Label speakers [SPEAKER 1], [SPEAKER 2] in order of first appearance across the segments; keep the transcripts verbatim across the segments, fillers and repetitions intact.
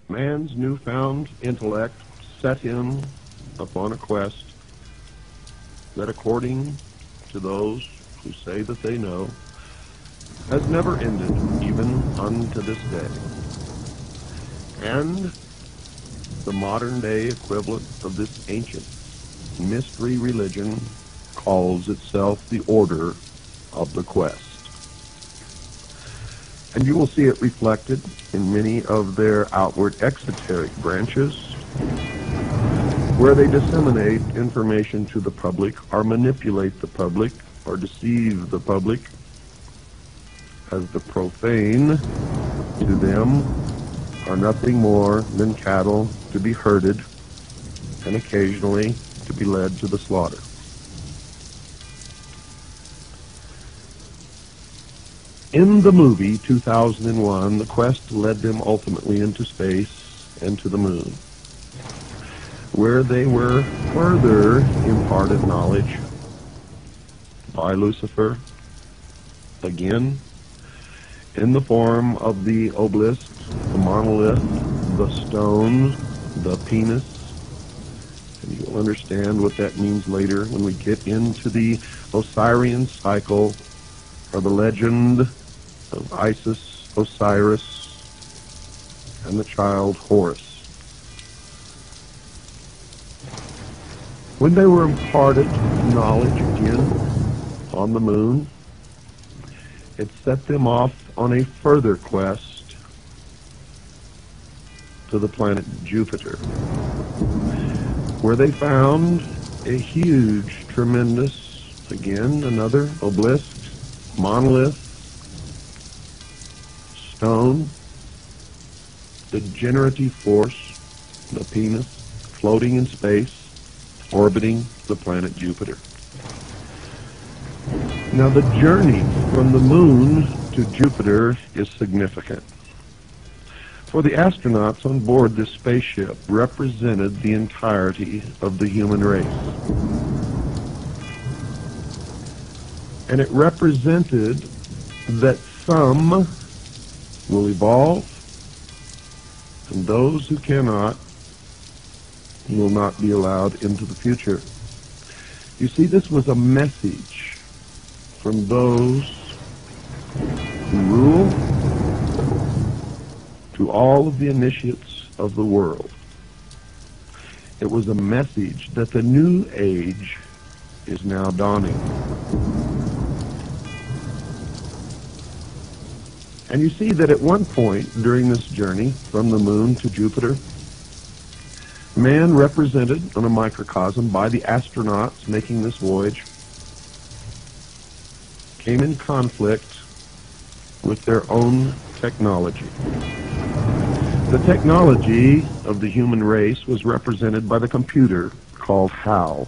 [SPEAKER 1] Man's newfound intellect set him upon a quest that, according to those who say that they know, has never ended, even unto this day. And the modern-day equivalent of this ancient mystery religion calls itself the Order of the Quest. And you will see it reflected in many of their outward exoteric branches, where they disseminate information to the public, or manipulate the public, or deceive the public, as the profane to them are nothing more than cattle to be herded and occasionally to be led to the slaughter. In the movie two thousand one, the quest led them ultimately into space and to the moon, where they were further imparted knowledge by Lucifer, again, in the form of the obelisk, the monolith, the stone, the penis. And you'll understand what that means later when we get into the Osirian cycle, or the legend of Isis, Osiris, and the child Horus. When they were imparted knowledge again on the moon, it set them off on a further quest to the planet Jupiter, where they found a huge, tremendous, again, another obelisk, monolith, stone, the generative force, the penis, floating in space, orbiting the planet Jupiter. Now, the journey from the moon to Jupiter is significant, for the astronauts on board this spaceship represented the entirety of the human race. And it represented that some will evolve, and those who cannot will not be allowed into the future. You see, this was a message from those who rule to all of the initiates of the world. It was a message that the new age is now dawning. And you see that at one point during this journey from the moon to Jupiter, man, represented on a microcosm by the astronauts making this voyage, came in conflict with their own technology. The technology of the human race was represented by the computer called HAL.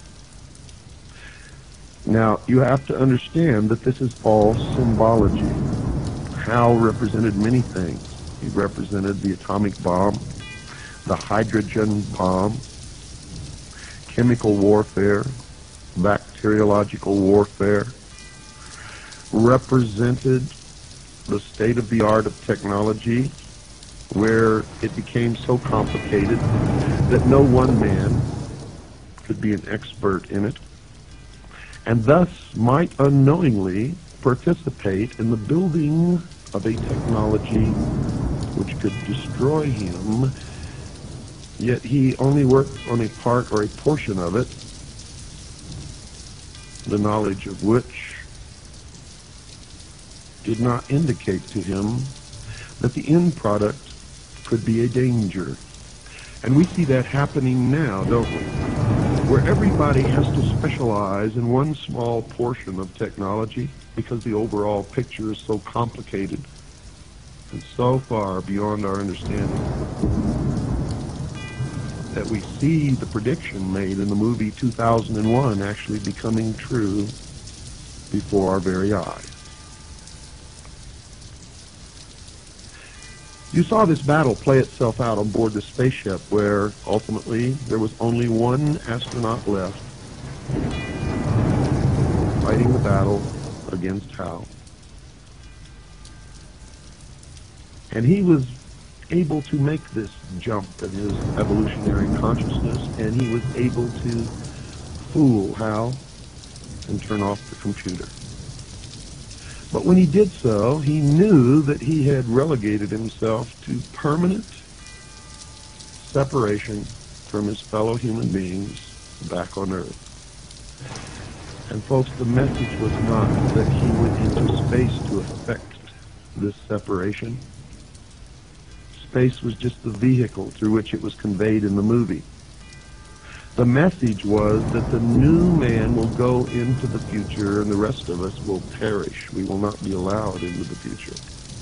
[SPEAKER 1] Now, you have to understand that this is all symbology. HAL represented many things. He represented the atomic bomb, the hydrogen bomb, chemical warfare, bacteriological warfare, represented the state-of-the-art of technology, where it became so complicated that no one man could be an expert in it, and thus might unknowingly participate in the building of a technology which could destroy him, yet he only worked on a part or a portion of it, the knowledge of which did not indicate to him that the end product could be a danger. And we see that happening now, don't we? Where everybody has to specialize in one small portion of technology because the overall picture is so complicated and so far beyond our understanding that we see the prediction made in the movie two thousand one actually becoming true before our very eyes. You saw this battle play itself out on board the spaceship, where ultimately there was only one astronaut left fighting the battle against Hal. And he was able to make this jump in his evolutionary consciousness, and he was able to fool Hal and turn off the computer. But when he did so, he knew that he had relegated himself to permanent separation from his fellow human beings back on Earth. And folks, the message was not that he went into space to effect this separation. Space was just the vehicle through which it was conveyed in the movie. The message was that the new man will go into the future and the rest of us will perish. We will not be allowed into the future.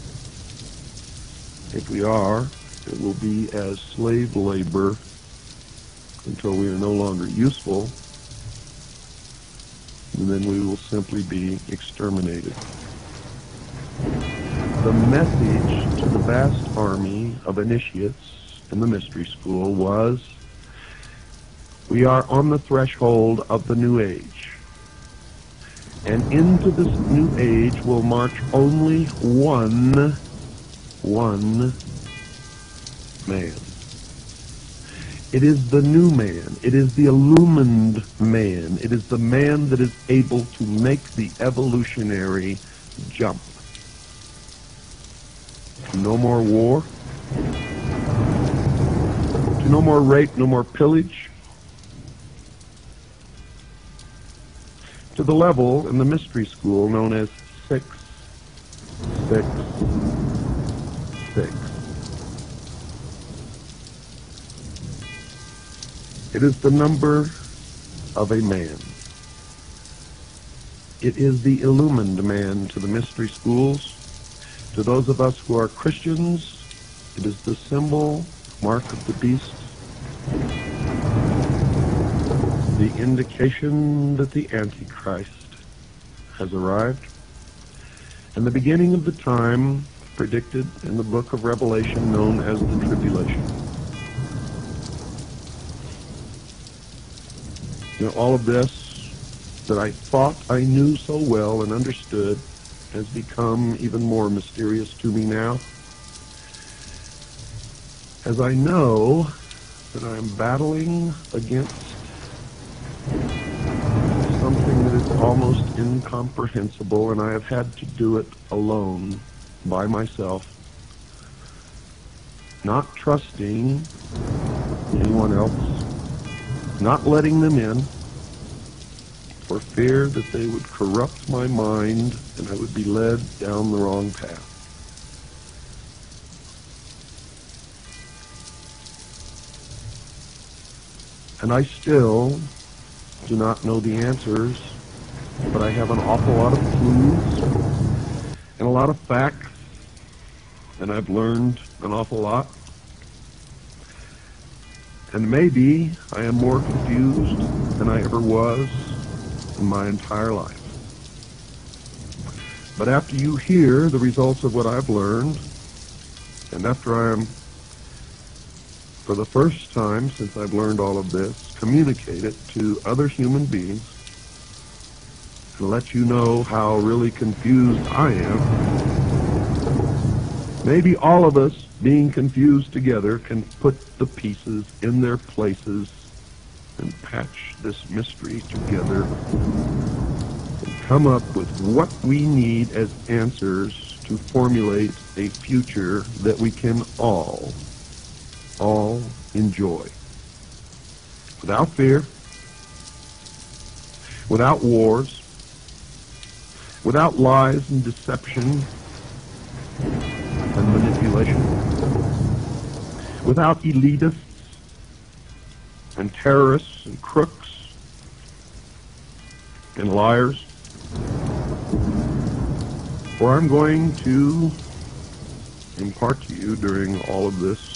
[SPEAKER 1] If we are, it will be as slave labor until we are no longer useful, and then we will simply be exterminated. The message to the vast army of initiates in the mystery school was, we are on the threshold of the new age. And into this new age will march only one, one man. It is the new man. It is the illumined man. It is the man that is able to make the evolutionary jump. To no more war. To no more rape, no more pillage. To the level in the mystery school known as six, six, six. It is the number of a man. It is the illumined man to the mystery schools. To those of us who are Christians, it is the symbol, mark of the beast, the indication that the Antichrist has arrived, and the beginning of the time predicted in the book of Revelation known as the tribulation. You know, all of this that I thought I knew so well and understood has become even more mysterious to me now, as I know that I am battling against something that is almost incomprehensible, and I have had to do it alone, by myself, not trusting anyone else, not letting them in, for fear that they would corrupt my mind and I would be led down the wrong path. And I still do not know the answers, but I have an awful lot of clues and a lot of facts, and I've learned an awful lot. And maybe I am more confused than I ever was in my entire life. But after you hear the results of what I've learned, and after I am, for the first time since I've learned all of this, communicate it to other human beings and let you know how really confused I am, maybe all of us being confused together can put the pieces in their places and patch this mystery together and come up with what we need as answers to formulate a future that we can all, all enjoy. Without fear, without wars, without lies and deception and manipulation, without elitists and terrorists and crooks and liars. For I'm going to impart to you during all of this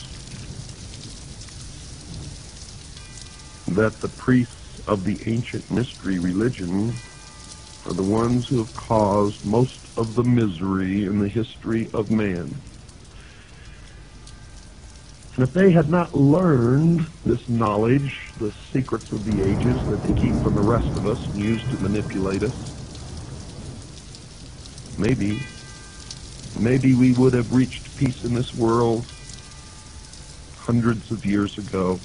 [SPEAKER 1] that the priests of the ancient mystery religion are the ones who have caused most of the misery in the history of man. And if they had not learned this knowledge, the secrets of the ages that they keep from the rest of us and use to manipulate us, maybe, maybe we would have reached peace in this world hundreds of years ago?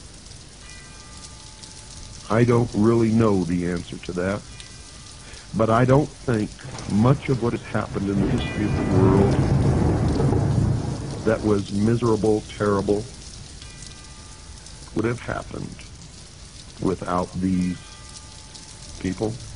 [SPEAKER 1] I don't really know the answer to that. But I don't think much of what has happened in the history of the world that was miserable, terrible, would have happened without these people.